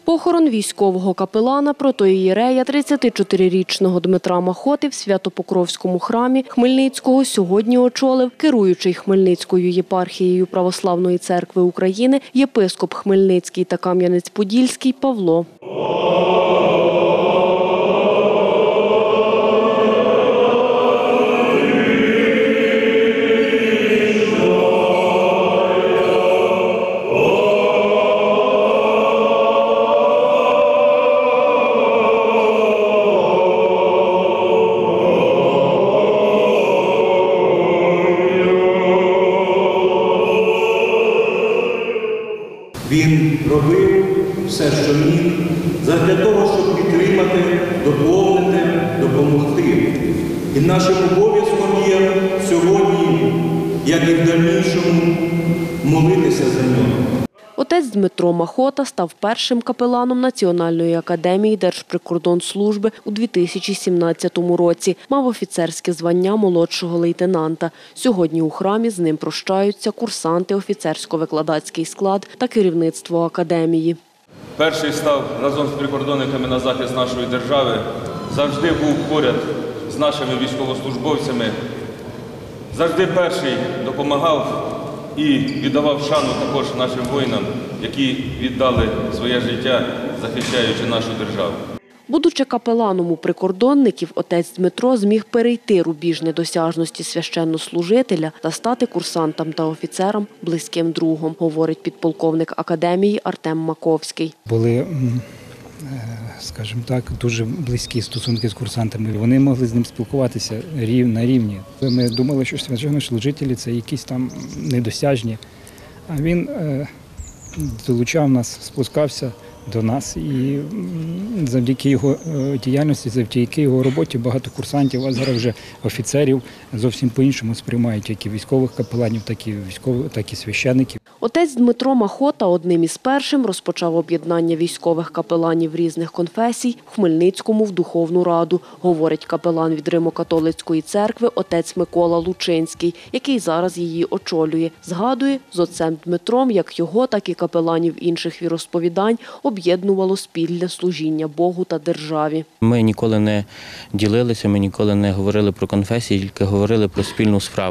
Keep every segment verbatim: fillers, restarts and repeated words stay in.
Похорон військового капелана протоієрея тридцятичотирирічного Дмитра Махоти в Свято-Покровському храмі Хмельницького сьогодні очолив керуючий Хмельницькою єпархією Православної церкви України єпископ Хмельницький та Кам'янець-Подільський Павло. Він робив все, що міг, задля того, щоб підтримати, доповнити, допомогти. І нашим обов'язком є сьогодні, як і в дальнішому, молитися за нього. Отець Дмитро Махота став першим капеланом Національної академії Держприкордонслужби у дві тисячі сімнадцятому році. Мав офіцерське звання молодшого лейтенанта. Сьогодні у храмі з ним прощаються курсанти, офіцерсько-викладацький склад та керівництво академії. Перший став разом з прикордонниками на захист нашої держави, завжди був поряд з нашими військовослужбовцями, завжди перший допомагав і віддавав шану також нашим воїнам, які віддали своє життя, захищаючи нашу державу. Будучи капеланом у прикордонників, отець Дмитро зміг перейти рубіж недосяжності священнослужителя та стати курсантам та офіцерам близьким другом, говорить підполковник академії Артем Маковський. Були, скажімо так, дуже близькі стосунки з курсантами. Вони могли з ним спілкуватися на рівні. Ми думали, що священнослужителі – це якісь там недосяжні. А він долучав нас, спускався до нас, і завдяки його діяльності, завдяки його роботі багато курсантів, а зараз вже офіцерів зовсім по-іншому сприймають як і військових капеланів, так і військових, так і священиків. Отець Дмитро Махота одним із першим розпочав об'єднання військових капеланів різних конфесій в Хмельницькому в Духовну Раду, говорить капелан від Римо-католицької церкви отець Микола Лучинський, який зараз її очолює. Згадує, з отцем Дмитром як його, так і капеланів інших віросповідань об'єднувало спільне служіння Богу та державі. Ми ніколи не ділилися, ми ніколи не говорили про конфесії, тільки говорили про спільну справу.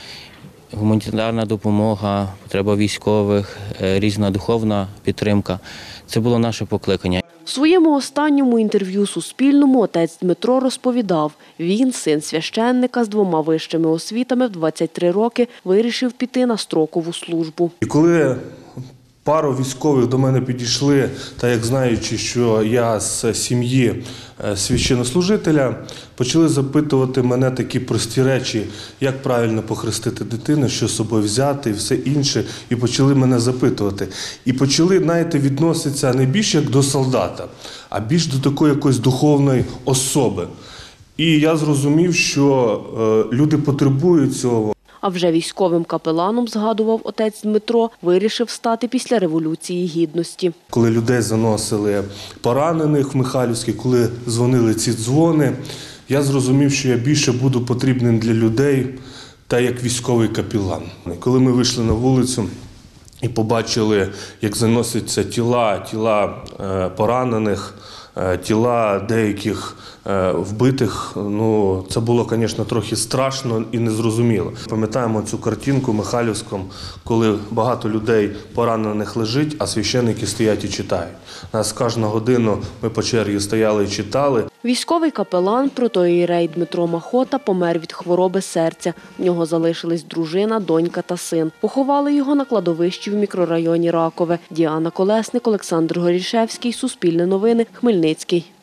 Гуманітарна допомога, потреба військових, різна духовна підтримка – це було наше покликання. В своєму останньому інтерв'ю Суспільному отець Дмитро розповідав, він, син священника з двома вищими освітами, в двадцять три роки вирішив піти на строкову службу. І коли пару військових до мене підійшли, та як знаючи, що я з сім'ї священнослужителя, почали запитувати мене такі прості речі, як правильно похрестити дитину, що з собою взяти і все інше. І почали мене запитувати. І почали, знаєте, відноситися не більше як до солдата, а більш до такої якоїсь духовної особи. І я зрозумів, що люди потребують цього. А вже військовим капеланом, згадував отець Дмитро, вирішив стати після Революції Гідності. Коли людей заносили поранених в Михайлівський, коли дзвонили ці дзвони, я зрозумів, що я більше буду потрібним для людей та як військовий капелан. Коли ми вийшли на вулицю і побачили, як заносяться тіла, тіла поранених, тіла деяких вбитих, ну, це було, звісно, трохи страшно і незрозуміло. Пам'ятаємо цю картинку в Михайлівському, коли багато людей поранених лежить, а священники стоять і читають. Нас кожну годину ми по черзі стояли і читали. Військовий капелан протоієрей Дмитро Махота помер від хвороби серця. В нього залишились дружина, донька та син. Поховали його на кладовищі в мікрорайоні Ракове. Діана Колесник, Олександр Горішевський, Суспільне новини, Хмельницький.